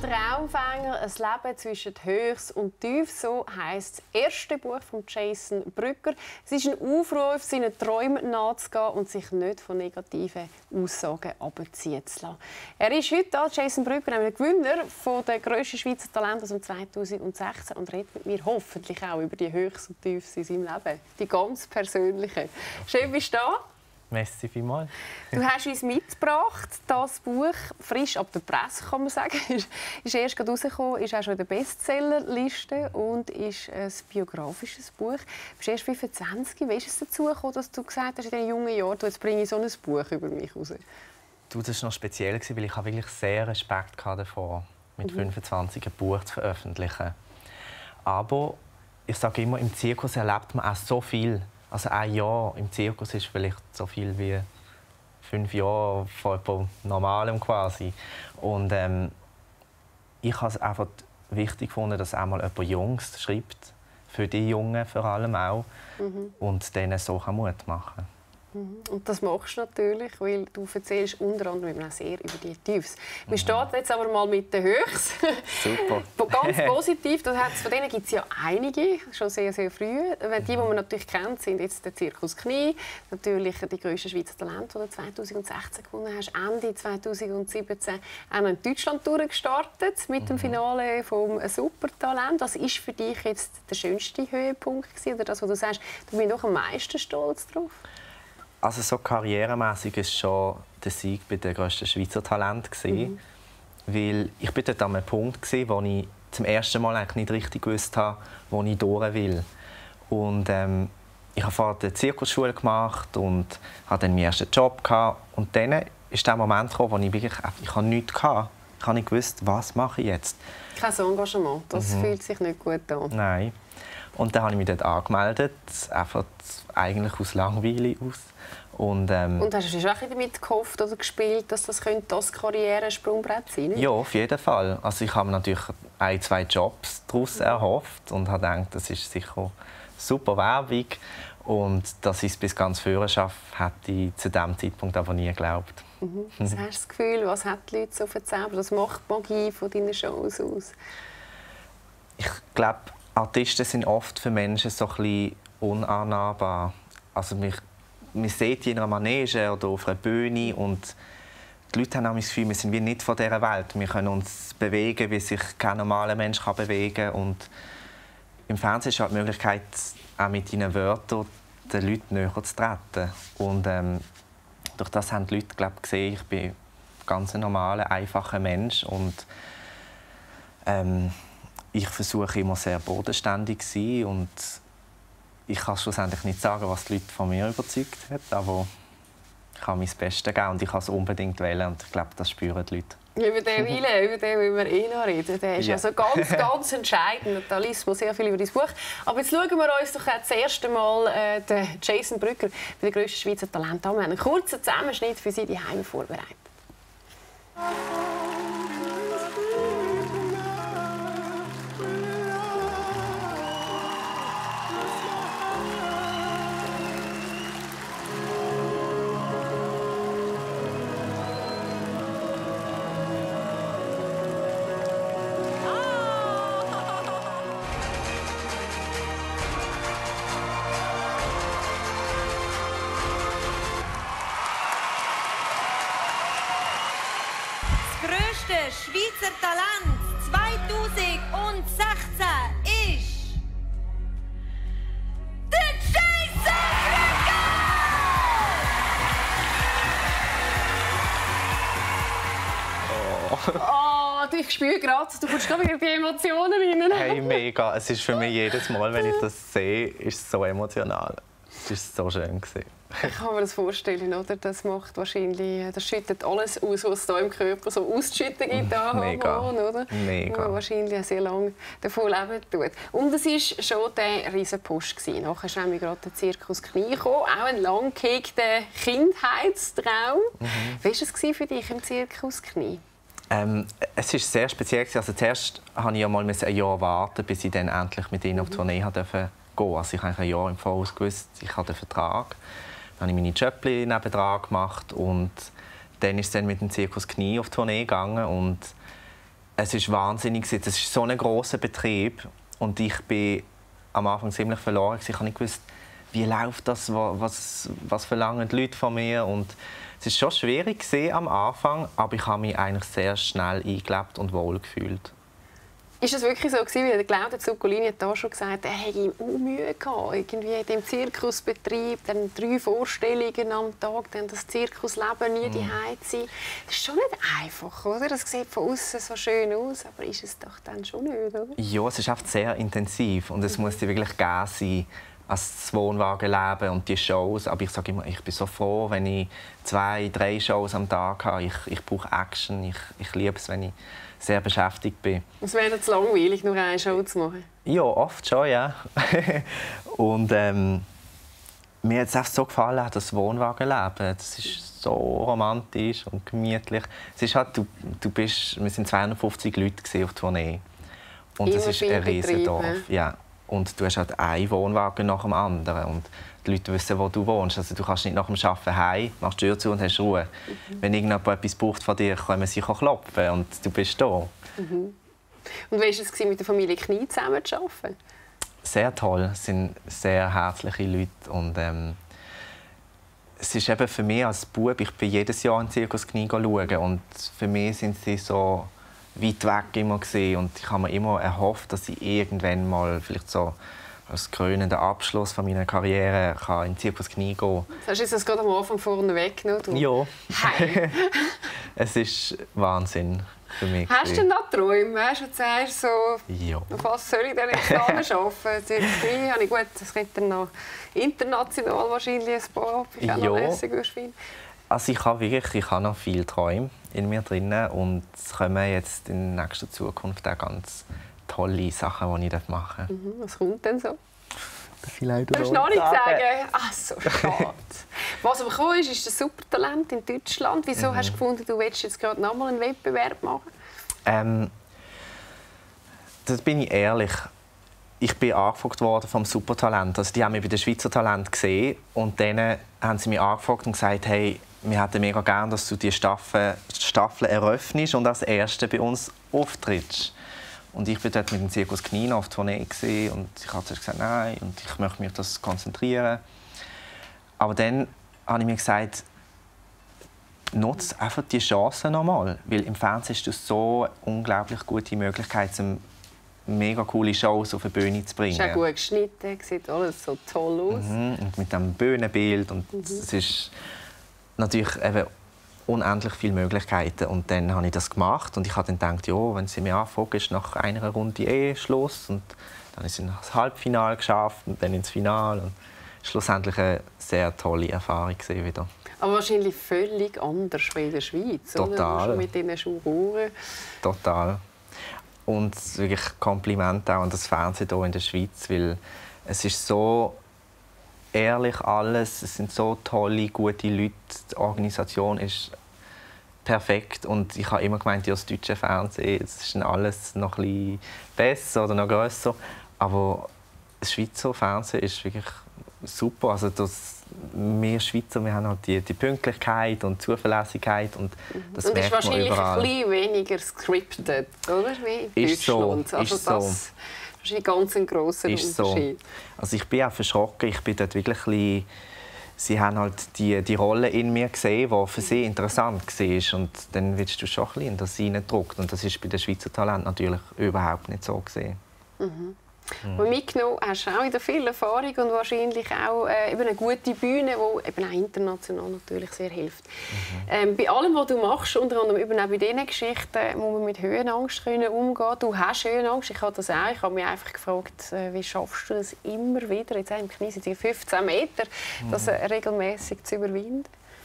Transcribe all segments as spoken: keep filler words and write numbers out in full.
Traumfänger, ein Leben zwischen Höchst und Tief, so heisst das erste Buch von Jason Brügger. Es ist ein Aufruf, seinen Träumen nachzugehen und sich nicht von negativen Aussagen abziehen zu lassen. Er ist heute da, Jason Brügger, der Gewinner von der grössten Schweizer Talent aus dem zweitausendsechzehn und redet mit mir hoffentlich auch über die Höchst und Tiefs in seinem Leben, die ganz persönlichen. Schön, bist du da. Merci vielmals. Du hast uns mitgebracht, das Buch, frisch ab der Presse, kann man sagen. Ist, ist erst gerade rausgekommen, ist auch schon in der Bestsellerliste und ist ein biografisches Buch. Du bist erst fünfundzwanzig. Wie ist es dazu gekommen, dass du gesagt hast, in diesen jungen Jahren, jetzt bringe ich so ein Buch über mich raus? Du, das war noch speziell, weil ich wirklich sehr Respekt davor mit mhm. fünfundzwanzig ein Buch zu veröffentlichen. Aber ich sage immer, im Zirkus erlebt man auch so viel. Also ein Jahr im Zirkus ist vielleicht so viel wie fünf Jahre von etwas Normalem quasi. Und ähm, ich habe es einfach wichtig gefunden, dass einmal jemand Jungs schreibt, für die Jungen vor allem auch, mhm. und denen so Mut machen kann. Und das machst du natürlich, weil du erzählst unter anderem auch sehr über die Tiefs. Wir mhm. starten jetzt aber mal mit den Höchst. Super. Ganz positiv. Das hat's, von denen gibt es ja einige, schon sehr, sehr früh. Die, die man natürlich kennt, sind jetzt der Zirkus Knie, natürlich die grössten Schweizer Talente, die du zweitausendsechzehn gewonnen hast. Ende zweitausendsiebzehn auch noch in Deutschland durchgestartet mit dem Finale vom Supertalent. Was ist für dich jetzt der schönste Höhepunkt gewesen, oder das, was du sagst, du bist noch am meisten stolz drauf? Also so karrieremässig war schon der Sieg bei den grössten Schweizer Talent, mhm. weil ich bin dort an einem Punkt war, wo ich zum ersten Mal eigentlich nicht richtig gewusst habe, wo ich durch will. Und ähm, ich habe vorher die Zirkusschule gemacht und hatte dann meinen ersten Job gehabt. Und dann ist der Moment gekommen, wo ich wirklich ich habe nichts hatte. Ich habe nicht gewusst, was mache ich jetzt. Kein Engagement, das mhm. fühlt sich nicht gut an. Nein. Und dann habe ich mich dort angemeldet, einfach eigentlich aus Langweile aus. Und, ähm, und hast du schon damit gehofft oder gespielt, dass das könnte das Karrieresprungbrett sein könnte? Ja, auf jeden Fall. Also ich habe mir natürlich ein, zwei Jobs daraus erhofft und habe gedacht, das ist sicher super Werbung. Und dass ich es bis ganz vorne schaffe, hätte ich zu diesem Zeitpunkt aber nie geglaubt. Mhm. Was hast du das Gefühl, was hat die Leute so verzaubert? Was macht die Magie von deinen Shows aus? Ich glaube, Artisten sind oft für Menschen so ein bisschen unannahbar. Also mich, man sieht die in einer Manege oder auf einer Bühne und die Leute haben das Gefühl, wir sind wie nicht von dieser Welt. Wir können uns bewegen, wie sich kein normaler Mensch kann bewegen kann. Und im Fernsehen ist halt die Möglichkeit, auch mit deinen Wörtern den Leuten näher zu treten. Und ähm, durch das haben die Leute, glaube ich, gesehen, ich bin ein ganz normaler, einfacher Mensch. Und ähm, ich versuche immer sehr bodenständig zu sein. Und ich kann schlussendlich nicht sagen, was die Leute von mir überzeugt hat, aber ich habe mein Bestes gegeben und ich kann es unbedingt wählen und ich glaube, das spüren die Leute. Über den Wille, über den wollen wir eh noch reden. Der ist ja. also ganz, ganz entscheidend. Da liest man sehr viel über dein Buch. Aber jetzt schauen wir uns doch das erste Mal äh, den Jason Brügger bei den grössten Schweizer Talenten an. Wir haben einen kurzen Zusammenschnitt für Sie die Heime vorbereitet. Schweizer Talent zweitausendsechzehn ist der Jason Brügger! Oh. Oh, ich spüre gerade, du kommst gerade wieder die Emotionen rein. Hey, mega. Es ist für mich jedes Mal, wenn ich das sehe, ist es so emotional. Es war so schön. Ich kann mir das vorstellen, oder? Das macht wahrscheinlich, das schüttet alles aus, was es da im Körper so auszuschütten gibt. Mega. Hormon, oder? Mega. Man wahrscheinlich sehr lange davon leben tut. Und es war schon der Riesenpush. Nachher ist nämlich gerade der Zirkus Knie gekommen. Auch ein lang gehegter Kindheitstraum. Mhm. Wie war es für dich im Zirkus Knie? Ähm, es war sehr speziell. Also zuerst musste ich ja mal ein Jahr warten, bis ich dann endlich mit ihnen auf die Tournee durfte. Also ich habe ein Jahr im Voraus gewusst, ich habe den Vertrag. Dann habe ich meine Jöppli nebendran gemacht und dann ist es dann mit dem Zirkus Knie auf die Tournee gegangen und Es ist wahnsinnig. Es ist so ein grosser Betrieb und ich bin am Anfang ziemlich verloren. Ich habe nicht gewusst, wie läuft das, was, was verlangen die Leute von mir. Und es war schon schwierig am Anfang, aber ich habe mich eigentlich sehr schnell eingelebt und wohl gefühlt. Ist es wirklich so gewesen, wie der Claudio Zuccolini hat da schon gesagt, er hätte ihm auch Mühe gehabt, irgendwie in dem Zirkusbetrieb, dann drei Vorstellungen am Tag, dann das Zirkusleben, nie die Hause zu sein. Das ist schon nicht einfach, oder? Das sieht von außen so schön aus, aber ist es doch dann schon nicht, oder? Ja, es ist oft sehr intensiv und es mhm. muss dir wirklich geben sein, als das Wohnwagenleben und die Shows. Aber ich sage immer, ich bin so froh, wenn ich zwei, drei Shows am Tag habe. Ich, ich brauche Action, ich, ich liebe es, wenn ich sehr beschäftigt bin. Es wäre zu langweilig, nur eine Show zu machen? Ja, oft schon, ja. Und ähm, mir hat es einfach so gefallen, das Wohnwagenleben. Das ist so romantisch und gemütlich. Es ist halt, du, du bist, wir waren zweihundertfünfzig Leute auf Tournee. Und es ist ein Riesendorf. Ja. Und du hast halt einen Wohnwagen nach dem anderen. Und die Leute wissen, wo du wohnst. Also, du kannst nicht nach dem Arbeiten heim, machst die Tür zu und hast Ruhe. Mhm. Wenn irgendjemand etwas braucht von dir, können sie klopfen und du bist da. Mhm. Und wie war es, mit der Familie Knie zusammen zu arbeiten? Sehr toll. Es sind sehr herzliche Leute. Und, ähm, es ist eben für mich als Bub, ich bin jedes Jahr in den Zirkus Knie schauen. Und für mich sind sie so weit weg immer gesehen und ich habe mir immer erhofft, dass ich irgendwann mal vielleicht so als krönenden Abschluss von meiner Karriere kann in den Zirkus Knie gehen. Hast du das gerade am Anfang vorne weggenommen? Ja. Es ist Wahnsinn für mich. Hast du noch Träume? Hast du zuerst so, ja. Auf was soll ich denn jetzt arbeiten? Zirkus Knie habe ich gut, das könnte noch international wahrscheinlich ein paar, ich auch noch lässig finden. Also ich habe wirklich, ich habe noch viele Träume in mir drin und es kommen jetzt in nächster Zukunft auch ganz tolle Sachen, die ich machen darf. Mhm, was kommt denn so? Vielleicht Willst du noch nicht sagen? Ach, so schade. Was aber gekommen ist, ist das Supertalent in Deutschland. Wieso mhm. hast du gefunden, du willst jetzt gerade noch mal einen Wettbewerb machen? Ähm, das bin ich ehrlich. Ich bin angefragt worden vom Supertalent. Also die haben mich bei den Schweizer Talent gesehen und dann haben sie mich angefragt und gesagt, hey, wir hätten mega gerne, dass du die Staffel, Staffel eröffnest und als Erste bei uns auftrittst. Und ich war dort mit dem Zirkus Knie auf Tournee und ich habe gesagt, nein, und ich möchte mich auf das konzentrieren. Aber dann habe ich mir gesagt, nutze einfach die Chance nochmal, weil im Fernsehen hast du so unglaublich gute Möglichkeiten, mega coole Shows auf die Bühne zu bringen. Es ist auch gut geschnitten, sieht alles so toll aus. Mhm, und mit dem Bühnenbild und mhm. es ist natürlich eben unendlich viele Möglichkeiten. Und dann habe ich das gemacht und ich habe dann gedacht, ja, wenn sie mich anfragen, ist nach einer Runde eh Schluss. Und dann ist sie ins Halbfinale geschafft und dann ins Finale. Und schlussendlich eine sehr tolle Erfahrung wieder. Aber wahrscheinlich völlig anders als in der Schweiz, Total. Oder? Mit diesen Juroren. Total. Und wirklich Kompliment auch an das Fernsehen hier in der Schweiz, weil es ist so ehrlich alles, es sind so tolle, gute Leute, die Organisation ist perfekt und ich habe immer gemeint, ja, das deutsche Fernsehen, es ist alles noch ein bisschen besser oder noch grösser, aber das Schweizer Fernsehen ist wirklich super, also das, wir Schweizer, wir haben halt die, die Pünktlichkeit und Zuverlässigkeit und das und merkt man überall. Und ist wahrscheinlich ein bisschen weniger scripted, oder? Wie in ist Deutschland. So, also ist das so. ist ein ganz grosser ist Unterschied. So. Also ich bin auch verschrocken, ich bin dort wirklich ein bisschen, sie haben halt die, die Rolle in mir gesehen, die für sie interessant war. Und dann wirst du schon ein bisschen in das hineingedrückt. Und das ist bei den Schweizer Talenten natürlich überhaupt nicht so gesehen. Mhm. Mhm. Und mitgenommen hast du auch wieder viel Erfahrung und wahrscheinlich auch äh, eben eine gute Bühne, die eben auch international natürlich sehr hilft. Mhm. Ähm, bei allem, was du machst, unter anderem eben auch bei diesen Geschichten, muss man mit Höhenangst können umgehen. Du hast Höhenangst, ich habe das auch. Ich habe mich einfach gefragt, äh, wie schaffst du das immer wieder, jetzt auch im Knie sind die fünfzehn Meter, mhm. das äh, regelmäßig zu überwinden?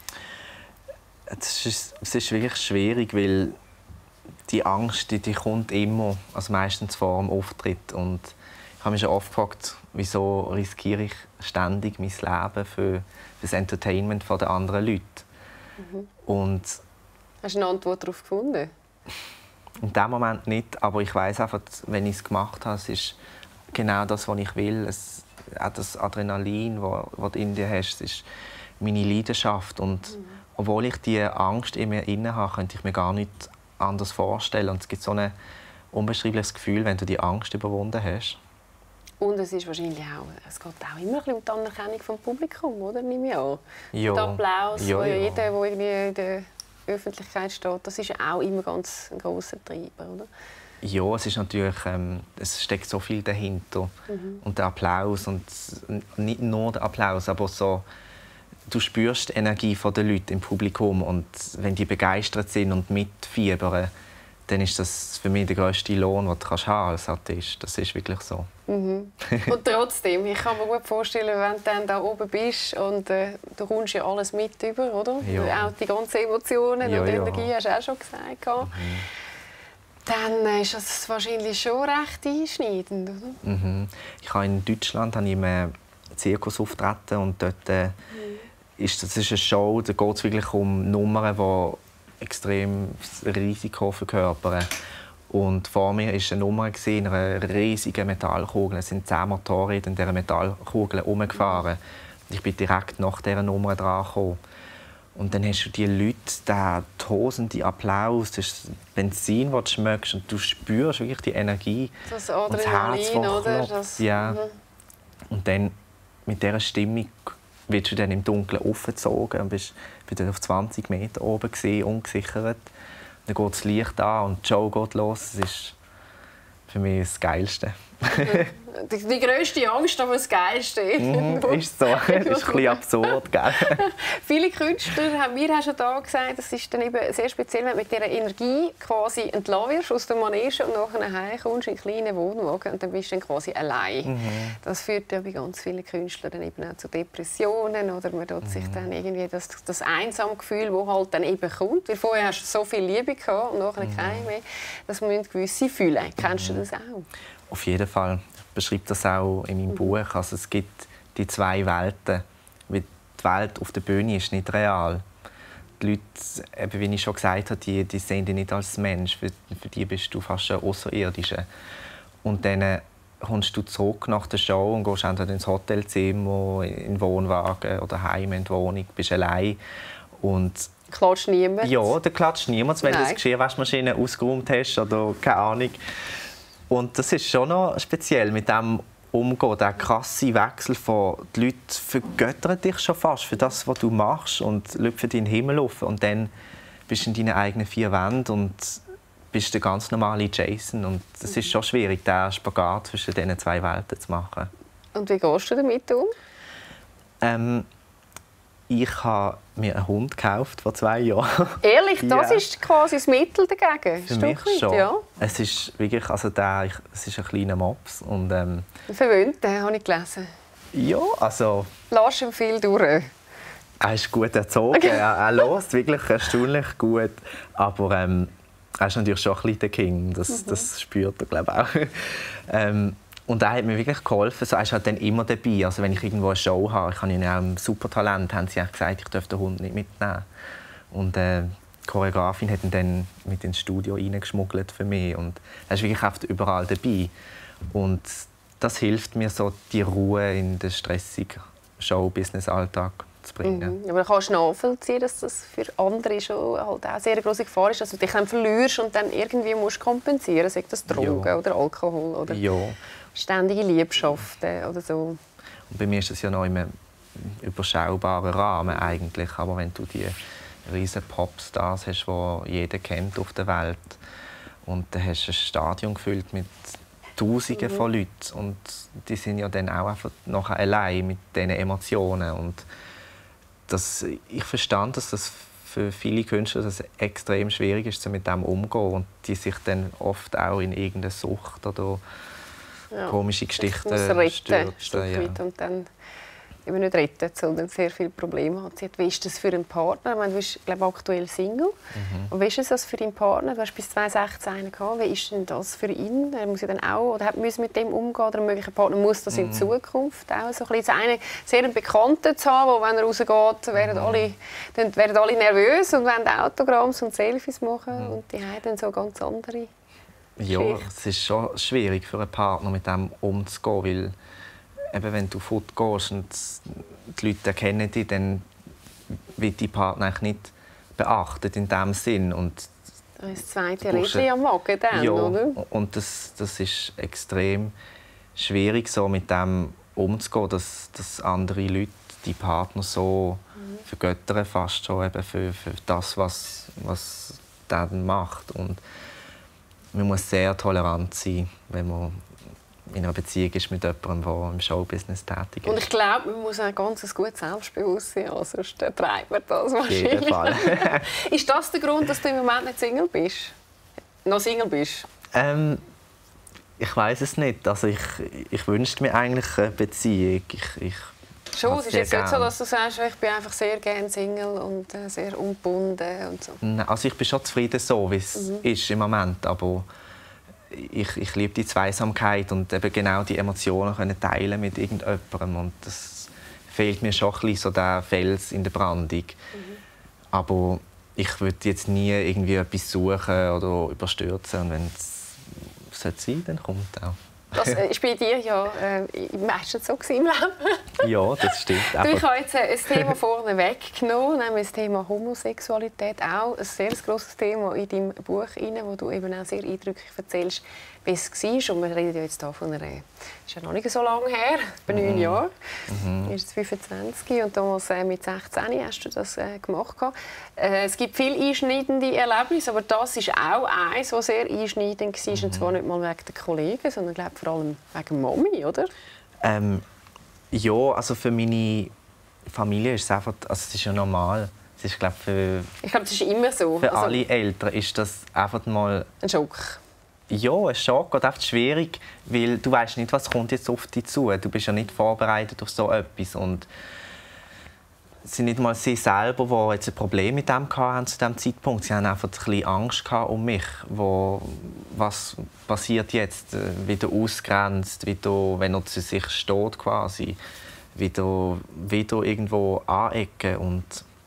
Es ist, es ist wirklich schwierig, weil die Angst, die, die kommt immer, also meistens vor dem Auftritt. Und ich habe mich schon oft gefragt, wieso riskiere ich ständig mein Leben für, für das Entertainment der anderen Leute. Mhm. Und hast du eine Antwort darauf gefunden? In dem Moment nicht, aber ich weiß einfach, wenn ich es gemacht habe, es ist genau das, was ich will. Es, auch das Adrenalin, das du in dir hast, ist meine Leidenschaft. Und mhm. obwohl ich diese Angst in mir inne habe, könnte ich mir gar nicht anders vorstellen. Und es gibt so ein unbeschreibliches Gefühl, wenn du die Angst überwunden hast. Und es ist wahrscheinlich auch, es geht auch immer ein bisschen um die Anerkennung vom Publikum, oder? Nehme ich an. Ja. Der Applaus, Ja, wo ja ja. jeder, der irgendwie in der Öffentlichkeit steht, das ist auch immer ganz ein grosser Treiber, oder? Ja, es ist natürlich, ähm, es steckt so viel dahinter. Mhm. Und der Applaus, und nicht nur der Applaus, aber so, du spürst die Energie der Leute im Publikum, und wenn die begeistert sind und mitfiebern, dann ist das für mich der grösste Lohn, den du kannst haben als Artist. Das ist wirklich so. Mhm. Und trotzdem, ich kann mir gut vorstellen, wenn du dann da oben bist und äh, du kommst ja alles mit über, oder? Ja. Auch die ganzen Emotionen Ja, und ja. Energie, hast du auch schon gesagt. Mhm. Dann äh, ist das wahrscheinlich schon recht einschneidend, oder? Mhm. Ich habe in Deutschland habe ich in einem Zirkus auftreten, und dort äh, mhm. ist das ist eine Show, da geht es wirklich um Nummern, die extrem Risiko verkörpern. Und vor mir war eine Nummer in einer riesigen Metallkugel. Es sind zehn Motorräder in dieser Metallkugel herumgefahren. Ich bin direkt nach dieser Nummer dran gekommen. Und dann hast du die Leute, den tosenden Applaus, das Benzin, das du schmeckst, und du spürst wirklich die Energie. Das und das Adrenalin, Herz, das oder? klopft. Das, ja. Mhm. Und dann mit dieser Stimmung wirst du dann im Dunkeln aufgezogen und bist wieder auf zwanzig Meter oben gewesen, ungesichert. Dann geht das Licht an und die Show geht los. Das ist für mich das Geilste. Die, die grösste Angst, aber das Geilste. Mm, ist so. Ist ein bisschen absurd, gell? Viele Künstler haben mir auch schon da gesagt, es ist dann eben sehr speziell, wenn du mit dieser Energie quasi entlassen wirst aus der Manege und nachher heimkommst in einen kleinen Wohnwagen und dann bist du dann quasi allein. Mhm. Das führt ja bei ganz vielen Künstlern dann eben auch zu Depressionen, oder man tut sich Mhm. dann irgendwie das, das einsame Gefühl, das halt dann eben kommt, weil vorher hast du so viel Liebe gehabt und nachher Mhm. keine mehr, das müssen gewisse fühlen. Kennst du das auch? Auf jeden Fall. Ich beschreibe das auch in meinem Mhm. Buch. Also es gibt die zwei Welten. Weil die Welt auf der Bühne ist nicht real. Die Leute, eben wie ich schon gesagt habe, die, die sehen dich nicht als Mensch. Für, für die bist du fast ein Außerirdischer. Und dann kommst du zurück nach der Show und gehst entweder ins Hotelzimmer, in den Wohnwagen oder heim in die Wohnung, bist allein. Und Klatscht niemand? ja, da klatscht niemand, wenn du Nein. das Geschirrwaschmaschine ausgeräumt hast oder keine Ahnung. Und das ist schon noch speziell, mit dem umgehen, der krasse Wechsel von die Leute vergöttern dich schon fast für das, was du machst, und lüpfen in den Himmel auf, und dann bist du in deinen eigenen vier Wänden und bist der ganz normale Jason, und es ist schon schwierig, den Spagat zwischen diesen zwei Welten zu machen. Und wie gehst du damit um? Ähm, ich habe mir einen Hund gekauft vor zwei Jahren. Ehrlich, das Ja. ist quasi das Mittel dagegen? Für Ein mich Stück weit, schon. ja. Es ist wirklich, also der, ich, es ist ein kleiner Mops, und ähm, Verwöhnt, den habe ich gelesen. ja, also Lass ihm viel durch. er ist gut erzogen, er, er hört wirklich erstaunlich gut, aber ähm, er ist natürlich schon ein bisschen der King, das, Mhm. das spürt er, glaube ich, auch. ähm, und er hat mir wirklich geholfen, so, er ist halt dann immer dabei, also wenn ich irgendwo eine Show habe, ich habe ihn auch im Supertalent, haben sie auch gesagt, ich dürfte den Hund nicht mitnehmen. Und äh, die Choreografin hat ihn dann mit ins Studio reingeschmuggelt für mich, und er ist wirklich oft überall dabei. Und das hilft mir, so die Ruhe in den stressigen Show-Business-Alltag zu bringen. Mhm. Aber kannst du nachvollziehen, dass das für andere schon halt auch eine sehr große Gefahr ist, dass du dich dann verlierst und dann irgendwie musst kompensieren musst, sei das Drogen Ja. oder Alkohol oder Ja. ständige Liebschaften oder so. Und bei mir ist das ja noch in einem überschaubaren Rahmen eigentlich. Aber wenn du die riesen Popstars hast, die jeder kennt auf der Welt, und dann hast du ein Stadion gefüllt mit Tausenden Mhm. von Leuten, und die sind ja dann auch einfach nachher allein mit diesen Emotionen. Und das, ich verstand, dass das für viele Künstler das extrem schwierig ist, mit dem umzugehen, und die sich dann oft auch in irgendeine Sucht oder Ja. komische Ich Geschichten muss retten, ein stürzen. Stück Ja. weit, und dann eben nicht retten, sondern sehr viele Probleme hat. Wie ist das für einen Partner? Ich meine, du bist, glaube ich, aktuell Single. Mhm. Und wie ist das für deinen Partner? Du hast bis zwanzig sechzehn einen gehabt. Wie ist denn das für ihn? Er muss ja dann auch, oder hat müssen mit dem umgehen, oder ein möglicher Partner muss das in Mhm. Zukunft auch so ein bisschen einen sehr einen Bekannten zu haben, wo, wenn er rausgeht, werden Mhm. alle, dann werden alle nervös und wollen Autogramms und Selfies machen, Mhm. und die haben dann so ganz andere. Ja, Geschichte. es ist schon schwierig für einen Partner, mit dem umzugehen, weil eben, wenn du fortgehst und die Leute erkennen dich, dann wird die Partner eigentlich nicht beachtet in diesem Sinn. Und Das zweite Rädchen am Magen dann, ja, oder? Und das, das ist extrem schwierig, so mit dem umzugehen, dass, dass andere Leute, die Partner so mhm. vergöttern fast schon eben für, für das, was, was der dann macht. Und man muss sehr tolerant sein, wenn man in einer Beziehung ist mit jemandem, der im Showbusiness tätig ist. Und ich glaube, man muss ein ganz gutes Selbstbewusstsein haben, sonst treibt man das wahrscheinlich. Auf jeden Fall. Ist das der Grund, dass du im Moment nicht Single bist? Noch Single bist? Ähm, ich weiß es nicht. Also ich, ich wünschte mir eigentlich eine Beziehung. Ich, ich Schon, es ist jetzt nicht so, dass du sagst, ich bin einfach sehr gerne Single und äh, sehr ungebunden und so. Also ich bin schon zufrieden so, wie es mhm. ist im Moment, aber ich, ich liebe die Zweisamkeit und eben genau die Emotionen können teilen mit irgendjemandem und das fehlt mir schon ein bisschen, so der Fels in der Brandung. Mhm. Aber ich würde jetzt nie irgendwie etwas suchen oder überstürzen und wenn es sein sollte, dann kommt es auch. Das ist bei dir ja äh, meistens so im Leben. Ja, das stimmt. Du, ich habe jetzt ein Thema vorne weggenommen, nämlich das Thema Homosexualität. Auch ein sehr grosses Thema in deinem Buch, wo du eben auch sehr eindrücklich erzählst, wie es war. Und wir reden ja jetzt hier von einer, ist ja noch nicht so lange her, bei neun Mhm. Jahren. Mhm. Du bist fünfundzwanzig und damals äh, mit sechzehn hast du das äh, gemacht. Äh, es gibt viele einschneidende Erlebnisse, aber das ist auch eines, das sehr einschneidend war. Mhm. Und zwar nicht mal wegen der Kollegen, sondern glaub, vor allem wegen Mami, oder? Ähm, ja, also für meine Familie ist es einfach, also es ist ja normal. Es ist, glaub, für, ich glaube, das ist immer so. Für also, alle Eltern ist das einfach mal ein Schock. Ja, ein Schock und einfach schwierig, weil du weißt nicht, was kommt jetzt auf dich zu. Du bist ja nicht vorbereitet auf so etwas und es sind nicht mal sie selber, die jetzt ein Problem mit dem hatten zu diesem Zeitpunkt. Sie haben einfach ein bisschen Angst um mich, wo, was passiert jetzt, wieder ausgrenzt, wieder, wenn er zu sich steht quasi, wieder, wieder irgendwo anecken und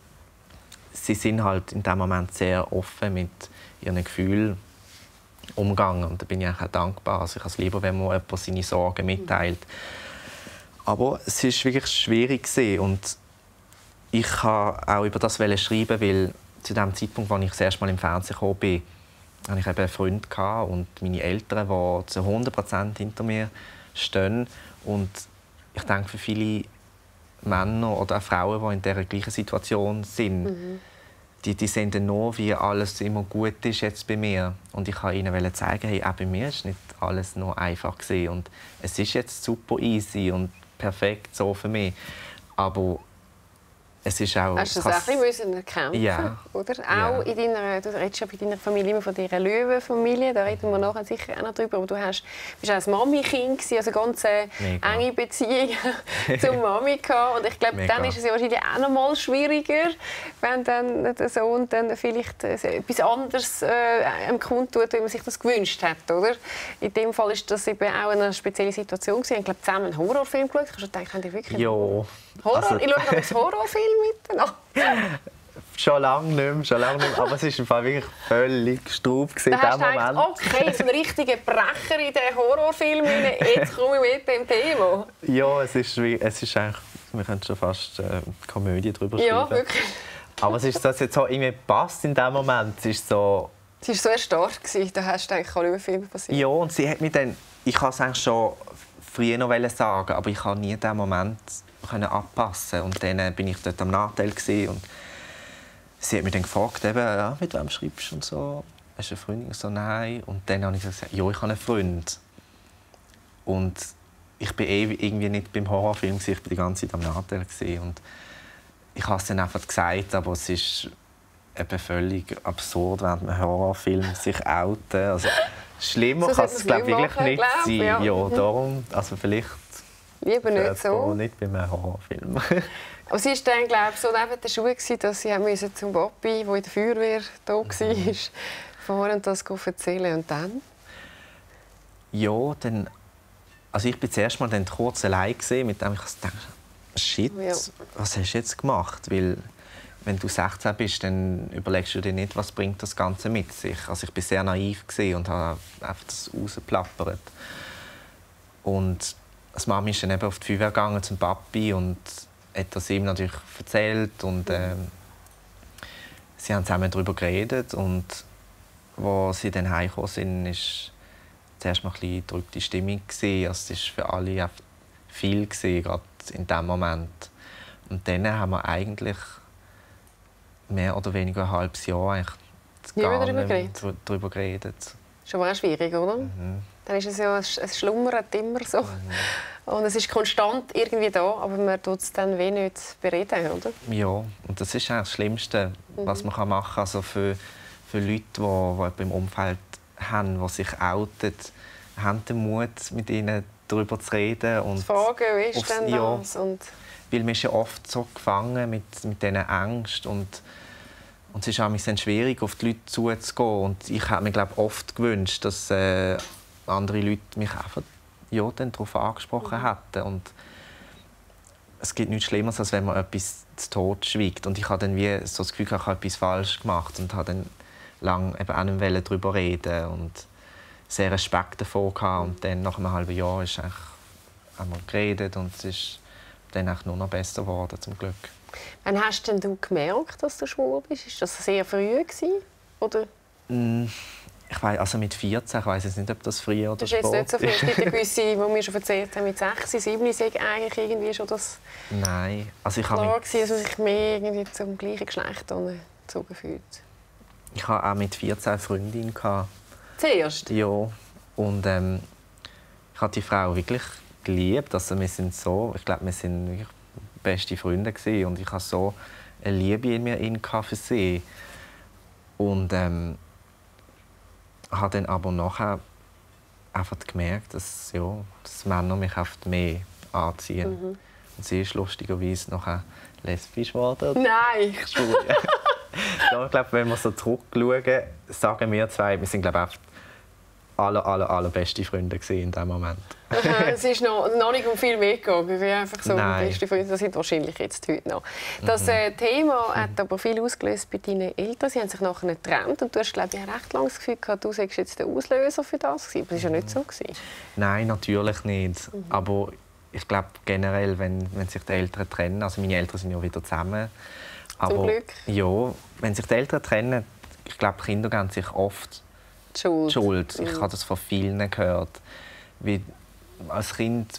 sie sind halt in dem Moment sehr offen mit ihren Gefühlen umgegangen und da bin ich auch dankbar. Also ich habe es lieber, wenn man jemand seine Sorgen mitteilt. Aber es war wirklich schwierig und ich wollte auch über das schreiben, weil zu dem Zeitpunkt, als ich das erste Mal im Fernsehen gekommen bin, hatte ich eben einen Freund und meine Eltern, die zu hundert Prozent hinter mir stehen. Und ich denke, für viele Männer oder auch Frauen, die in dieser gleichen Situation sind, mhm. die, die sehen dann nur, wie alles immer gut ist jetzt bei mir. Und ich wollte ihnen zeigen, hey, auch bei mir ist nicht alles nur einfach gewesen. Und es ist jetzt super easy und perfekt so für mich. Aber es ist auch... Hast du das auch ein bisschen erkämpfen, ja. oder? Auch ja. in deiner, du redest ja bei deiner Familie immer von dieser Löwenfamilie, da reden wir nachher sicher auch noch drüber, aber du hast, bist auch ein Mami-Kind, also eine ganz enge Beziehung zur Mami gehabt. Und ich glaube, dann ist es ja wahrscheinlich auch noch mal schwieriger, wenn dann der Sohn dann vielleicht etwas anderes äh, am kundtut, wie man sich das gewünscht hat, oder? In dem Fall ist das eben auch eine spezielle Situation gewesen. Ich glaube, zusammen einen Horrorfilm geschaut. Ich habe gedacht, haben die wirklich... Ja. Horror? Also, ich schaue einen Horrorfilm miteinander. Schon lange nicht mehr, schon lange nicht mehr. Aber es war im Fall wirklich völlig Straub in diesem Moment. Gedacht, okay, so ein richtiger Brecher in diesen Horrorfilm, jetzt komme ich mit dem Thema. Ja, es ist, es ist eigentlich, wir können schon fast eine Komödie darüber schreiben. Ja, wirklich. Aber es ist, dass es jetzt so irgendwie passt in diesem Moment. Es ist so... Sie war so erstarrt, da hast du eigentlich über Filme passiert. Ja, und sie hat mich dann... Ich kann es eigentlich schon früher noch sagen, aber ich konnte nie in diesem Moment können abpassen. Und dann bin ich dort am Nachteil gewesen, und sie hat mich dann gefragt, eben, ja, mit wem schreibst du und so. Hast du eine Freundin? Ich so, nein. Und dann habe ich gesagt, ja, ich habe einen Freund. Und ich war eh irgendwie nicht beim Horrorfilm, ich war die ganze Zeit am Nachteil gewesen. Und ich habe es dann einfach gesagt, aber es ist eben völlig absurd, während einem Horrorfilm sich outen. Also, schlimmer so kann es glaube wirklich machen, nicht glaub, sein. Ja. Ja, darum, also vielleicht lieber nicht so. Nicht bei einem Horrorfilm. Aber sie war dann, glaube ich, so neben der Schule, dass sie musste zum Papi, der in der Feuerwehr da war, mhm. fahren und das erzählen. Und dann? Ja, dann... Also ich war zuerst mal dann kurz allein mit dem, ich dachte, shit, ja. was hast du jetzt gemacht? Weil wenn du sechzehn bist, dann überlegst du dir nicht, was bringt das Ganze mit sich. Also ich war sehr naiv und habe einfach das rausgeplappert. Und als Mami ist dann eben auf die Feuerwehr gegangen zum Papi und hat das ihm natürlich erzählt und äh, sie haben zusammen darüber geredet und als sie dann heimgekommen sind, war zuerst mal ein bisschen gedrückte Stimmung. Also es war für alle viel, gerade in diesem Moment. Und dann haben wir eigentlich mehr oder weniger ein halbes Jahr eigentlich gar darüber nicht geredet. darüber geredet. Das ist aber auch schwierig, oder? Mhm. Dann ist es ja, es schlummert immer so. Mhm. Und es ist konstant irgendwie da, aber man tut es dann wie nicht bereden, oder? Ja, und das ist eigentlich das Schlimmste, mhm. was man machen kann. Also für, für Leute, die, die im Umfeld haben, die sich outen, haben den Mut, mit ihnen darüber zu reden. Und zu fragen, wie ist denn ja, das? Und weil man ist ja oft so gefangen mit, mit diesen Ängsten. Und, und es ist auch dann schwierig, auf die Leute zuzugehen. Und ich habe mir glaub, oft gewünscht, dass äh, andere Leute mich einfach ja, dann darauf angesprochen mhm. hätten. Und es gibt nichts Schlimmeres, als wenn man etwas zu Tod schweigt. Und ich habe dann wie so das Gefühl, ich habe etwas falsch gemacht und habe dann lange eben auch nicht darüber reden und sehr Respekt davor gehabt. Und dann nach einem halben Jahr ist eigentlich einmal geredet und es ist dann auch nur noch besser geworden, zum Glück. Wann hast denn du gemerkt, dass du schwul bist? Ist das sehr früh gewesen, oder? Mm, ich weiss, also mit vierzehn, ich weiß nicht, ob das früh oder spät ist. Das ist jetzt nicht so früh. Es gibt ja gewisse, die mir schon erzählt haben, mit sechs, sieben sei eigentlich irgendwie schon das Nein, also ich klar habe gewesen, dass man sich mehr irgendwie zum gleichen Geschlecht gezogen fühlt. Ich hatte auch mit vierzehn eine Freundin. Zuerst? Ja. Und ähm, ich habe die Frau wirklich geliebt. Also wir sind so, ich glaube, wir sind wirklich beste Freunde gewesen. Und ich hatte so eine Liebe in mir in für sie. Und ähm, habe dann aber nachher einfach gemerkt, dass, ja, dass Männer mich oft mehr anziehen. Mhm. Und sie ist lustigerweise nachher lesbisch geworden. Nein! Schwul. Ja, ich glaube, wenn wir so zurückschauen, sagen wir zwei, wir sind glaube ich aller, aller, allerbeste Freunde in diesem Moment. Aha, es ist noch, noch nicht um viel mehr gegangen. Wir einfach so Nein. beste Freunde, das sind wahrscheinlich jetzt heute noch. Das äh, Thema hat aber viel ausgelöst bei deinen Eltern. Sie haben sich nachher nicht getrennt und du hast glaube ich recht lange das Gefühl gehabt, du seist jetzt der Auslöser für das gewesen. Aber das war ja nicht so gewesen. Nein, natürlich nicht. Mhm. Aber ich glaube generell, wenn, wenn sich die Eltern trennen, also meine Eltern sind ja wieder zusammen. Aber, Zum Glück. Ja, wenn sich die Eltern trennen, ich glaube, Kinder geben sich oft die Schuld. Schuld. Ich mhm. habe das von vielen gehört. Wie als Kind,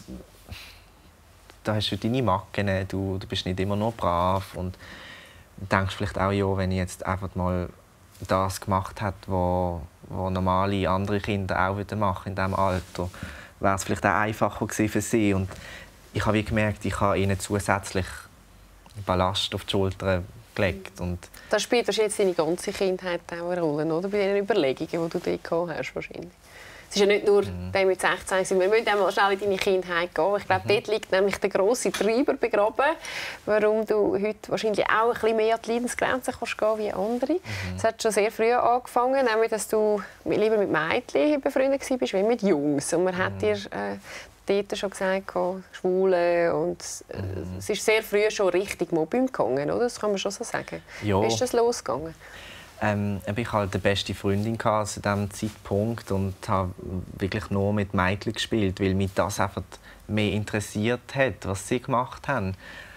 da hast du deine Macken, du, du bist nicht immer nur brav und denkst vielleicht auch, ja, wenn ich jetzt einfach mal das gemacht hätte, was, was normale andere Kinder auch wieder machen in diesem Alter, wäre es vielleicht auch einfacher gewesen für sie. Und ich habe gemerkt, ich habe ihnen zusätzlich Ballast auf die Schulter gelegt. Und das spielt jetzt deine ganze Kindheit auch eine Rolle, oder? Bei den Überlegungen, die du dort hast, wahrscheinlich. Es ist ja nicht nur mhm. der mit sechzehn. Wir müssen einmal schnell in deine Kindheit gehen. Ich glaube, mhm. dort liegt nämlich der grosse Treiber begraben, warum du heute wahrscheinlich auch ein bisschen mehr an die Leidensgrenzen kannst gehen wie andere. Mhm. Es hat schon sehr früh angefangen, nämlich, dass du lieber mit Mädchen befreundet warst, wie mit Jungs. Und man mhm. hat dir äh, dort schon gesagt, Schwule und äh, mhm. es ist sehr früh schon richtig Mobbing gegangen, oder? Das kann man schon so sagen. Ja. Wie ist das losgegangen? Ähm, ich hatte halt die beste Freundin zu diesem Zeitpunkt und habe wirklich nur mit Mädchen gespielt, weil mich das einfach mehr interessiert hat, was sie gemacht haben,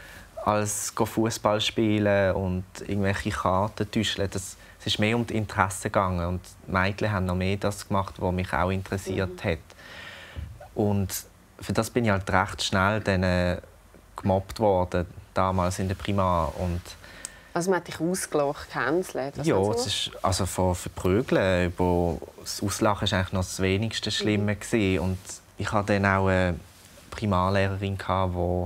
als Fußball spielen und irgendwelche Karten täuschen. Das, es ist mehr um die Interessen gegangen und die Mädchen haben noch mehr das gemacht, was mich auch interessiert mhm. hat. Und für das bin ich halt recht schnell dann, äh, gemobbt worden, damals in der Primar. Und also man hat dich ausgelacht, gecancelt? Ja, es ist, also von Verprügeln über das Auslachen war eigentlich noch das wenigste Schlimme. Mhm. Und ich hatte dann auch eine Primarlehrerin, die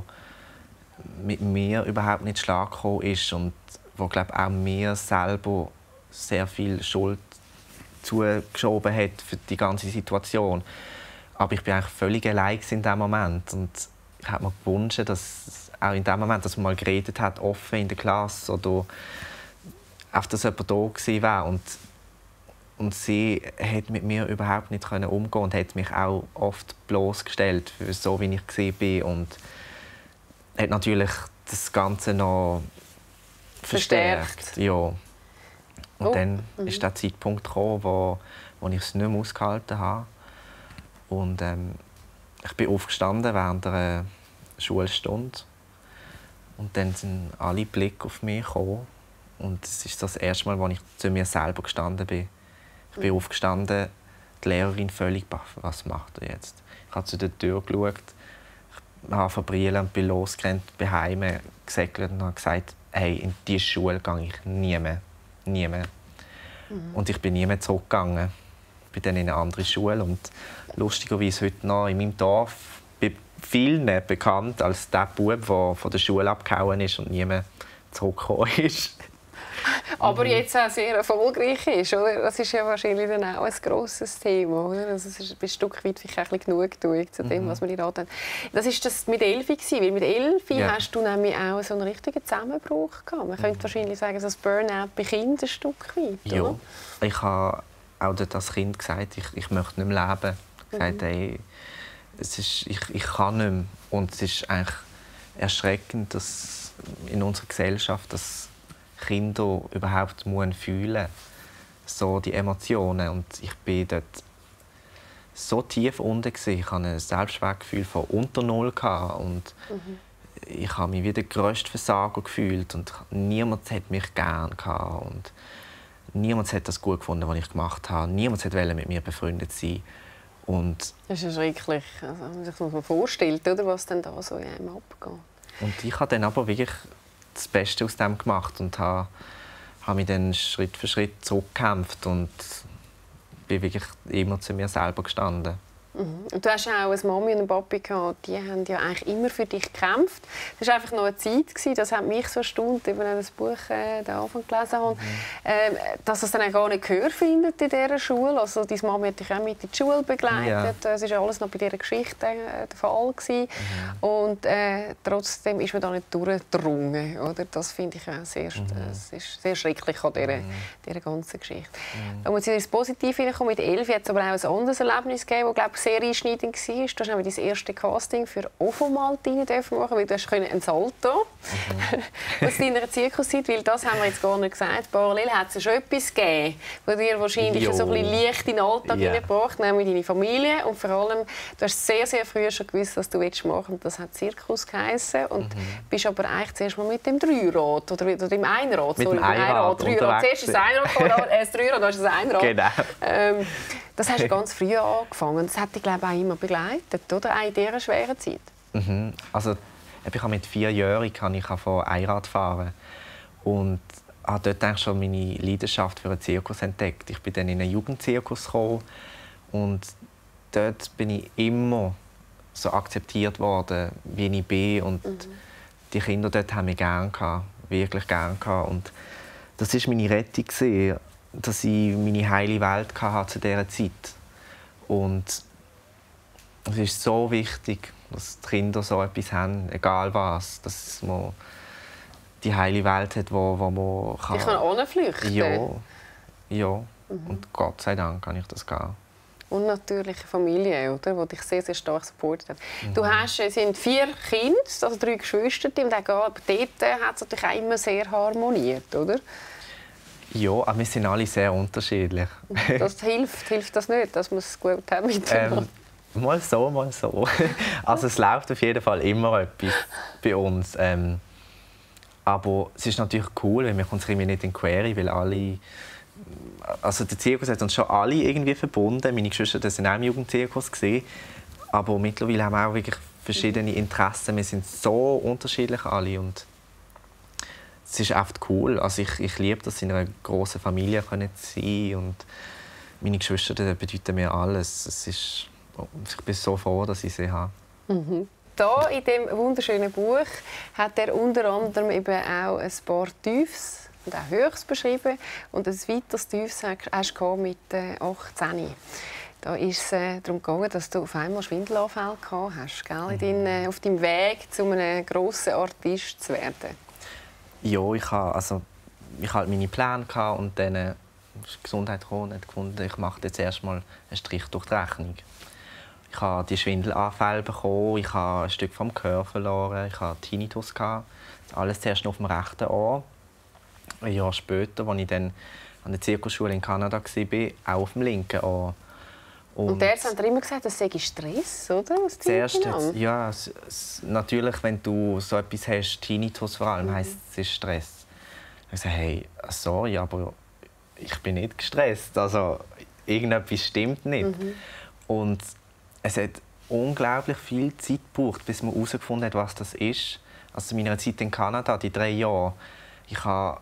mit mir überhaupt nicht schlag gekommen ist und die, glaube auch mir selber sehr viel Schuld zugeschoben hat für die ganze Situation. Aber ich war eigentlich völlig allein in diesem Moment. Und ich habe mir gewünscht, dass auch in dem Moment, dass man mal geredet hat, offen in der Klasse oder auf dass jemand da gewesen wäre. Und, und sie hat mit mir überhaupt nicht umgehen und hat mich auch oft bloßgestellt, für so wie ich war. Und hat natürlich das Ganze noch verstärkt. verstärkt. Ja. Und oh. dann mhm. ist der Zeitpunkt gekommen, wo, wo ich es nicht mehr ausgehalten habe. Und ähm, ich bin aufgestanden während einer Schulstunde. Und dann sind alle Blicke auf mich gekommen. Und es ist das erste Mal, als ich zu mir selber gestanden bin. Ich bin aufgestanden, die Lehrerin völlig baff. Was macht er jetzt? Ich habe zu der Tür geschaut, ich habe verbrillt und bin losgerannt, bin heim gesäckelt und habe gesagt, hey, in diese Schule gehe ich nie mehr. Nie mehr. Mhm. Und ich bin nie mehr zurückgegangen. Ich bin dann in eine andere Schule und lustigerweise heute noch in meinem Dorf bin vielen bekannt als der Bub, der von der Schule abgehauen ist und nie mehr zurückgekommen ist. Aber jetzt auch sehr erfolgreich ist, oder? Das ist ja wahrscheinlich dann auch ein grosses Thema, oder? Also es ist ein Stück weit vielleicht ein bisschen Genugtuung zu dem, mhm. was wir dir raten. Das war das mit Elfi gewesen, weil mit Elfi ja. hast du nämlich auch so einen richtigen Zusammenbruch gehabt. Man könnte mhm. wahrscheinlich sagen, so das Burnout bei Kindern ein Stück weit, ja. oder? Ich habe auch dort als Kind gesagt, ich, ich möchte nicht mehr leben. Ich habe gesagt, mhm. hey, es ist, ich, ich kann nicht mehr. Und es ist eigentlich erschreckend, dass in unserer Gesellschaft, dass Kinder überhaupt fühlen so die Emotionen. Und ich bin dort so tief unten gewesen. Ich hatte ein Selbstwertgefühl von unter null und mhm. ich habe mich wie der grösste Versager gefühlt und niemand hat mich gern und niemand hat das gut gefunden, was ich gemacht habe. Niemand wollte mit mir befreundet sein. Und das ist ja schrecklich, also, wenn man sich das vorstellt, oder, was dann da so in einem abgeht. Und ich habe dann aber wirklich das Beste aus dem gemacht und habe, habe mich dann Schritt für Schritt zurückgekämpft und bin wirklich immer zu mir selber gestanden. Mhm. Und du hast auch eine Mami und einen Papi gehabt, die haben ja eigentlich immer für dich gekämpft. Das war einfach noch eine Zeit gewesen, das hat mich so erstaunt, eben das Buch äh, den Anfang gelesen habe, mhm. äh, dass es dann auch gar nicht Gehör findet in dieser Schule. Also deine Mami hat dich auch mit in die Schule begleitet. Ja. Das war alles noch bei dieser Geschichte äh, der Fall gewesen. Mhm. Und äh, trotzdem ist man da nicht durchgedrungen, oder? Das finde ich auch sehr, mhm. das ist sehr schrecklich an dieser, mhm. dieser ganzen Geschichte. Mhm. Und ins Positive hineinkommen, mit Elfi hat es aber auch ein anderes Erlebnis gegeben, das, glaube ich, sehr einschneidend war. Du hast nämlich dein erstes Casting für Ofomalt machen, weil du hast einen Salto mhm. aus deiner Zirkuszeit, weil das haben wir jetzt gar nicht gesagt. Parallel hat es schon etwas gegeben, das dir wahrscheinlich so ein bisschen Licht in den Alltag yeah. hineingebracht, nämlich deine Familie und vor allem, du hast sehr, sehr früh schon gewusst, was du machen willst. Das hat Zirkus geheissen und mhm. bist aber eigentlich zuerst mal mit dem Dreirad oder mit dem Einrad. Mit dem Einrad, Dreirad. Zuerst das Einrad, das Dreirad, dann das Einrad. Genau. Ähm, das hast du ganz früh angefangen. Das hat dich, glaube ich, auch immer begleitet, oder? Auch in dieser schweren Zeit. Mhm. Also, ich habe mit vier Jahren von Einrad fahren und habe dort eigentlich schon meine Leidenschaft für einen Zirkus entdeckt. Ich bin dann in einen Jugendzirkus gekommen und dort bin ich immer so akzeptiert worden, wie ich bin und mhm. die Kinder dort haben mich gerne gehabt, wirklich gerne gehabt. Und das war meine Rettung, dass ich meine heile Welt hatte zu dieser Zeit. Und es ist so wichtig, dass die Kinder so etwas haben, egal was, dass man die heile Welt hat, wo, wo man kann... Ich kann ohne flüchten. Ja, ja. Mhm. Und Gott sei Dank kann ich das gehen. Und natürlich eine Familie, oder, die dich sehr, sehr stark supportet hat. Mhm. Du hast, es sind vier Kinder, also drei Geschwister, und dort hat es natürlich auch immer sehr harmoniert, oder? Ja, aber wir sind alle sehr unterschiedlich. Das hilft, hilft das nicht, dass wir es gut haben miteinander? Ähm, mal so, mal so. Also es läuft auf jeden Fall immer etwas bei uns. Ähm, aber es ist natürlich cool, weil wir uns irgendwie nicht in die Quere, weil alle... Also der Zirkus hat uns schon alle irgendwie verbunden. Meine Geschwister waren auch im Jugendzirkus. Aber mittlerweile haben wir auch wirklich verschiedene Interessen. Wir sind so unterschiedlich alle. Und es ist echt cool. Also ich, ich liebe das, in einer grossen Familie zu sein. Und meine Geschwister bedeuten mir alles. Es ist, ich bin so froh, dass ich sie habe. Mhm. Hier in diesem wunderschönen Buch hat er unter anderem eben auch ein paar Tiefs und auch Höchst beschrieben. Und ein weiteres Tiefs hast du mit achtzehn. Da ist es äh, darum gegangen, dass du auf einmal Schwindelanfälle gehabt hast, gell? In dein, auf deinem Weg, zu einem grossen Artist zu werden. Ja, ich hatte also, ich hatte meine Pläne und dann ist die Gesundheit gekommen und gefunden, ich mache jetzt erstmal einen Strich durch die Rechnung. Ich habe die Schwindelanfälle bekommen, ich habe ein Stück vom Gehör verloren, ich hatte Tinnitus. Alles zuerst noch auf dem rechten Ohr. Ein Jahr später, als ich dann an der Zirkusschule in Kanada war, auch auf dem linken Ohr. Und, und der hat immer gesagt, das sei Stress, oder? Zuerst, ja, es, es, natürlich, wenn du so etwas hast, Tinnitus vor allem, mhm. heisst es ist Stress. Ich sage, hey, sorry, aber ich bin nicht gestresst. Also, irgendetwas stimmt nicht. Mhm. Und es hat unglaublich viel Zeit gebraucht, bis man herausgefunden hat, was das ist. Also in meiner Zeit in Kanada, die drei Jahre, ich hatte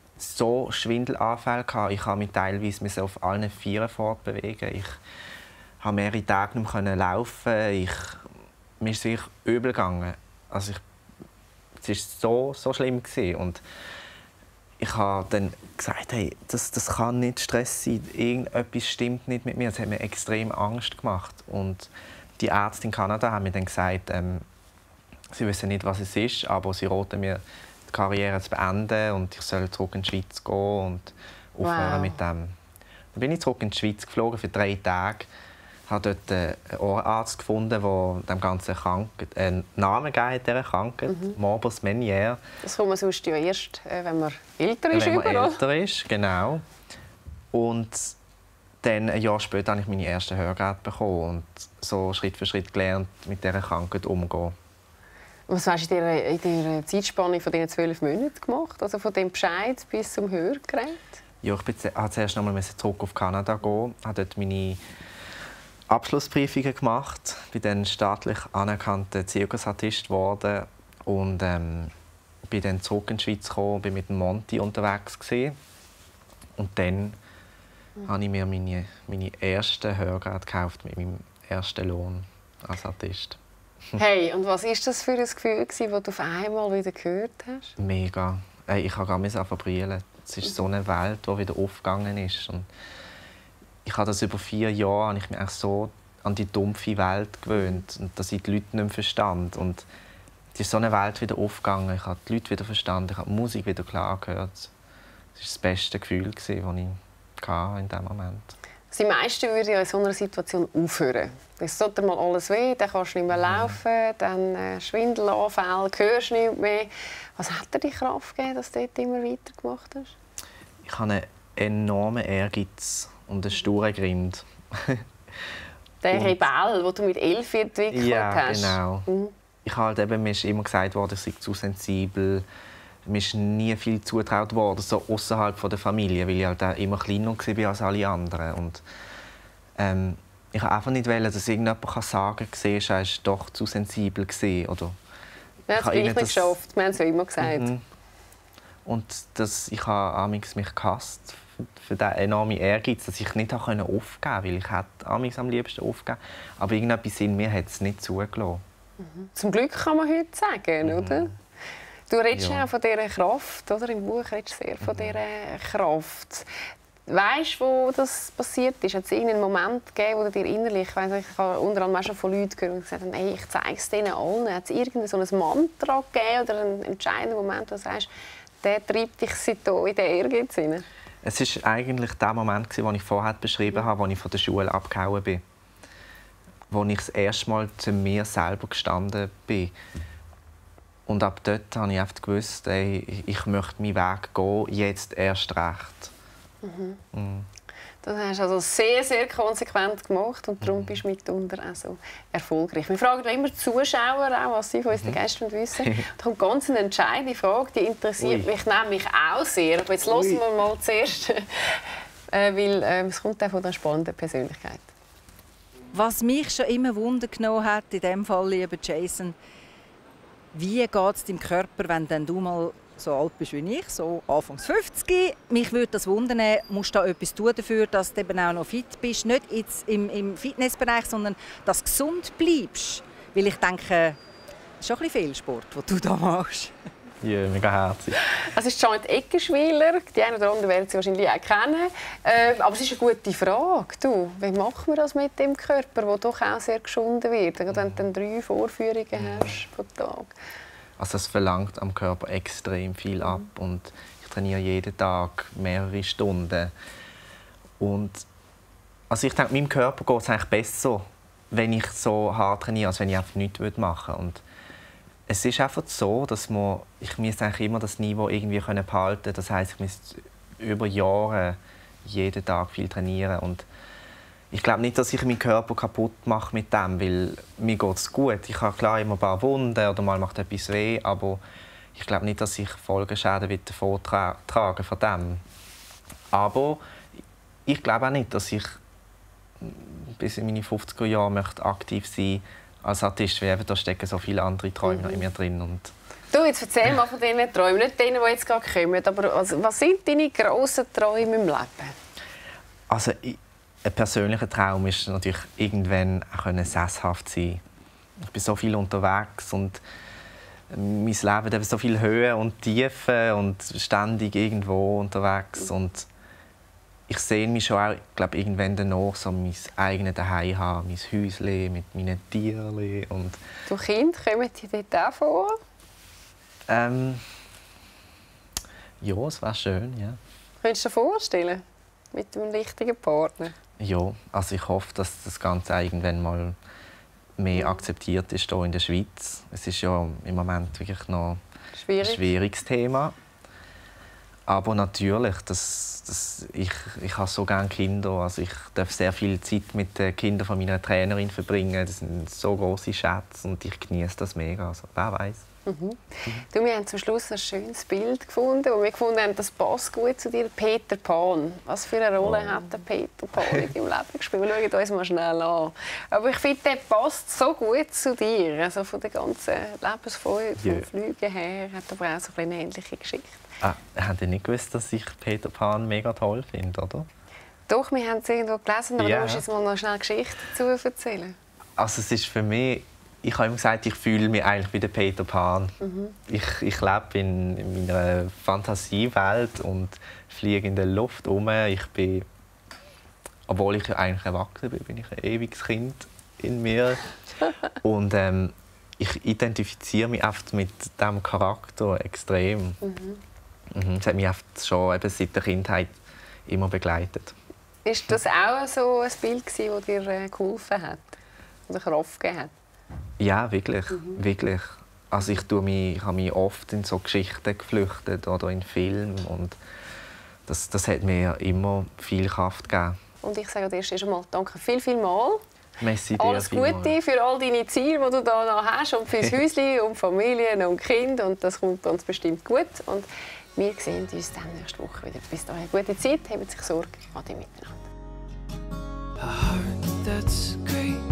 so Schwindelanfälle, ich konnte mich teilweise auf allen Vieren fortbewegen. Ich konnte mehrere Tage nicht mehr laufen. Ich, mir ist es wirklich übel gegangen. Also ich, es war so, so schlimm. Gewesen. Und ich habe dann gesagt, hey, das, das kann nicht Stress sein. Irgendetwas stimmt nicht mit mir. Das hat mir extrem Angst gemacht. Und die Ärzte in Kanada haben mir dann gesagt, ähm, sie wissen nicht, was es ist, aber sie raten mir, die Karriere zu beenden und ich soll zurück in die Schweiz gehen und aufhören Wow. mit dem. Dann bin ich zurück in die Schweiz geflogen für drei Tage. Ich habe dort einen Ohrenarzt gefunden, der dem ganzen Krankheit einen Namen gegeben hat, dieser Krankheit, mhm. Morbus Meniere. Das kommt man sonst ja erst, wenn man älter ist. Wenn man überall. älter ist, genau. Und dann, ein Jahr später, habe ich meine ersten Hörgeräte bekommen und so Schritt für Schritt gelernt, mit dieser Krankheit umzugehen. Was hast du in dieser, in dieser Zeitspanne von diesen zwölf Monaten gemacht? Also von dem Bescheid bis zum Hörgerät? Ja, ich musste zuerst noch mal zurück auf Kanada gehen, habe dort meine Abschlussprüfungen gemacht, bin dann staatlich anerkannter Zirkusartist geworden und ähm, bin dann zurück in die Schweiz gekommen, bin mit dem Monty unterwegs gewesen. Und dann mhm. habe ich mir meine, meine ersten Hörgeräte gekauft mit meinem ersten Lohn als Artist. Hey, und was war das für ein Gefühl, das du auf einmal wieder gehört hast? Mega. Hey, ich habe gar nicht verbrüllen. Es ist so eine Welt, die wieder aufgegangen ist. Und ich habe das über vier Jahre habe ich mich so an die dumpfe Welt gewöhnt und dass ich die Leute nicht mehr verstand. Und es ist so eine Welt wieder aufgegangen. Ich habe die Leute wieder verstanden, ich habe die Musik wieder klar gehört. Das war das beste Gefühl, das ich in diesem Moment hatte. Die meisten würden ja in so einer Situation aufhören. Es tut dir mal alles weh, dann kannst du nicht mehr laufen, dann äh, Schwindelanfälle, hörst nicht mehr. Was hat dir die Kraft gegeben, dass du dort immer weitergemacht hast? Ich habe einen enormen Ehrgeiz und einen sturen Grind. Der Rebell, den du mit elf entwickelt ja, hast. Ja, genau. Mhm. Ich halt eben, mir ist immer gesagt worden, ich sei zu sensibel. Mir ist nie viel zugetraut worden, so außerhalb der Familie, weil ich halt auch immer kleiner war als alle anderen. Und, ähm, ich wollte einfach nicht, dass irgendjemand sagen kann, siehst, er war doch zu sensibel. Oder ja, das bin ich nicht geschafft, wir haben es ja immer gesagt. Mhm. Und das, ich habe mich gehasst für diesen enormen Ehrgeiz, dass ich nicht aufgeben konnte, weil ich hätte am liebsten aufgegeben. Aber irgendetwas in mir hat es nicht zugelassen. Mhm. Zum Glück kann man heute sagen, mhm. oder? Du redest ja auch von dieser Kraft, oder? Im Buch redest du sehr von dieser Kraft. Weißt du, wo das passiert ist? Hat es irgendeinen Moment gegeben, wo du dir innerlich, ich weiss, ich habe unter anderem auch schon von Leuten gehört, die gesagt haben, hey, ich zeige es denen allen. Hat es irgendein so ein Mantra gegeben oder einen entscheidenden Moment, wo du sagst, der treibt dich seitdem in den Ehrgeiz hinein? Es war eigentlich der Moment, den ich vorher beschrieben habe, als ich von der Schule abgehauen bin. Wo ich das erste Mal zu mir selber gestanden bin. Und ab dort habe ich einfach gewusst, ey, ich möchte meinen Weg gehen, jetzt erst recht. Mhm. Mhm. Das hast du also sehr, sehr konsequent gemacht und darum bist du mitunter auch so erfolgreich. Wir fragen immer die Zuschauer, auch, was sie von uns mhm. Gästen wissen. Da kommt ganz eine entscheidende Frage, die interessiert Ui. mich nämlich auch sehr. Aber jetzt Ui. hören wir mal zuerst, äh, weil äh, es kommt auch von einer spannenden Persönlichkeit. Was mich schon immer Wunder genommen hat, in diesem Fall, lieber Jason, wie geht es deinem Körper, wenn dann du mal so alt bist wie ich, so Anfangs fünfzig? Mich würde das wundern, musst du da etwas tun dafür, dass du eben auch noch fit bist? Nicht jetzt im, im Fitnessbereich, sondern dass du gesund bleibst. Weil ich denke, das ist schon ein bisschen viel Sport, den du da machst. Ja, mega herzig. Es ist Janet Eckenschwiler, die einen oder anderen werden sie wahrscheinlich auch kennen. Äh, aber es ist eine gute Frage. Du, wie macht man das mit dem Körper, der doch auch sehr geschunden wird, wenn du dann drei Vorführungen hast pro Tag? Also es verlangt am Körper extrem viel ab und ich trainiere jeden Tag mehrere Stunden. Und also ich denke, meinem Körper geht es eigentlich besser, wenn ich so hart trainiere, als wenn ich einfach nichts machen würde. Und es ist einfach so, dass man, ich müsste eigentlich immer das Niveau irgendwie behalten können. Das heisst, ich müsste über Jahre jeden Tag viel trainieren. Und ich glaube nicht, dass ich meinen Körper kaputt mache mit dem, weil mir geht es gut. Ich habe klar immer ein paar Wunden oder mal macht etwas weh, aber ich glaube nicht, dass ich Folgeschäden davon tra trage von dem. Aber ich glaube auch nicht, dass ich bis in meine fünfziger Jahre möchte aktiv sein als Artist, weil eben, da stecken so viele andere Träume mhm. in mir drin. Und du, jetzt erzähl mal von diesen Träumen, nicht denen, die jetzt gerade kommen, aber also, was sind deine grossen Träume im Leben? Also, ein persönlicher Traum ist natürlich, irgendwann auch sesshaft sein. Ich bin so viel unterwegs und mein Leben hat so viele Höhen und Tiefen und ständig irgendwo unterwegs. Und ich sehe mich schon auch, glaube, irgendwann danach so mein eigenes Zuhause haben, mein Häuschen mit meinen Tieren. Und du Kinder, kommen die dort auch vor? Ähm, ja, es wäre schön, ja. Könntest du dir vorstellen? Mit einem richtigen Partner? Ja, also ich hoffe, dass das Ganze irgendwann mal mehr akzeptiert ist hier in der Schweiz. Es ist ja im Moment wirklich noch Schwierig. ein schwieriges Thema. Aber natürlich, das, das, ich, ich habe so gerne Kinder. Also ich darf sehr viel Zeit mit den Kindern von meiner Trainerin verbringen. Das sind so große Schätze und ich genieße das mega. Also, wer weiß. Mhm. Du, wir haben zum Schluss ein schönes Bild gefunden, wo wir gefunden haben, das passt gut zu dir. Peter Pan. Was für eine Rolle oh. hat der Peter Pan in deinem Leben gespielt? Wir schauen uns mal schnell an. Aber ich finde, der passt so gut zu dir. Also von der ganzen Lebensfreude, vom yeah. Fliegen her, hat aber auch so eine ähnliche Geschichte. Ah, habt ihr nicht gewusst, dass ich Peter Pan mega toll finde, oder? Doch, wir haben es irgendwo gelesen, aber yeah. du musst jetzt mal noch schnell Geschichte dazu erzählen. Also es ist für mich... Ich habe immer gesagt, ich fühle mich eigentlich wie der Peter Pan. Mhm. Ich, ich lebe in, in meiner Fantasiewelt und fliege in der Luft herum. Ich bin, obwohl ich eigentlich erwachsen bin, bin ich ein ewiges Kind in mir. Und ähm, ich identifiziere mich oft mit diesem Charakter extrem. Mhm. Mhm. Das hat mich oft schon eben seit der Kindheit immer begleitet. Ist das auch so ein Bild, das dir geholfen hat oder Kraft gegeben hat? Ja, wirklich, mhm. wirklich. Also ich, tue mich, ich habe mich oft in so Geschichten geflüchtet oder in Filmen und das, das hat mir immer viel Kraft gegeben. Und ich sage dir erst einmal danke viel, viel mal. Merci dir Alles Gute vielmal. Für all deine Ziele, die du da noch hast und fürs Häuschen und Familien und Kinder und das kommt ganz bestimmt gut. Und wir sehen uns dann nächste Woche wieder. Bis dahin, gute Zeit, habt sich Sorge, ade miteinander.